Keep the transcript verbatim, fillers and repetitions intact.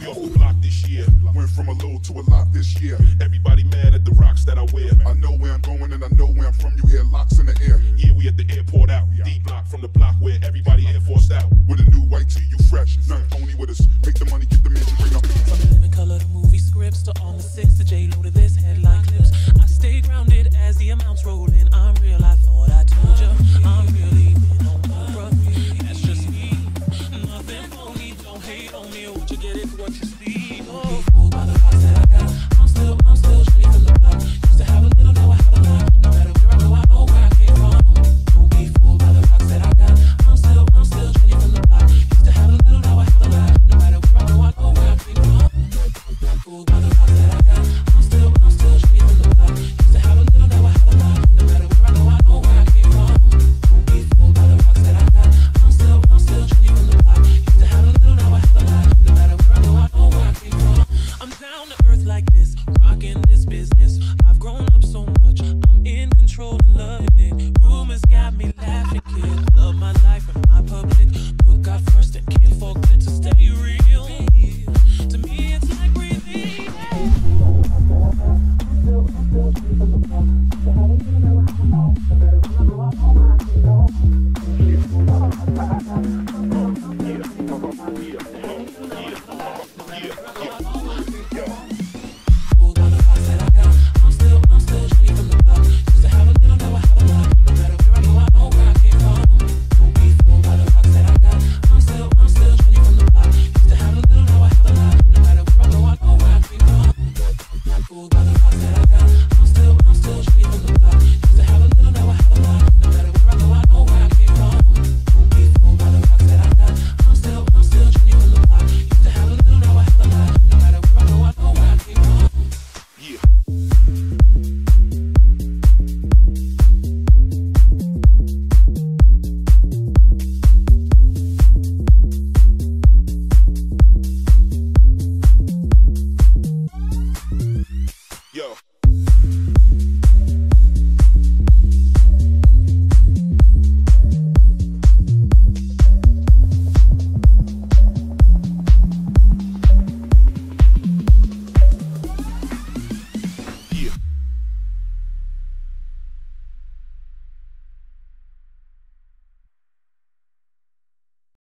off the block this year. Went from a little to a lot this year. Everybody mad at the rocks that I wear. I know where I'm going and I know where I'm from. You hear locks in the air. Yeah, we at the airport out. D block from the block where everybody Air Forced out. With a new white tee, you fresh. Nothing phony with us. Make the money, get the mansion, bring up. From the living color to movie scripts to all the six to J-Lo to this headline clips. I stay grounded as the amounts roll in. I'm real, I thought I told ya. I'm really been on Oprah. That's just me. Nothing phony, don't hate on me. What you get is what you see. Oh, by the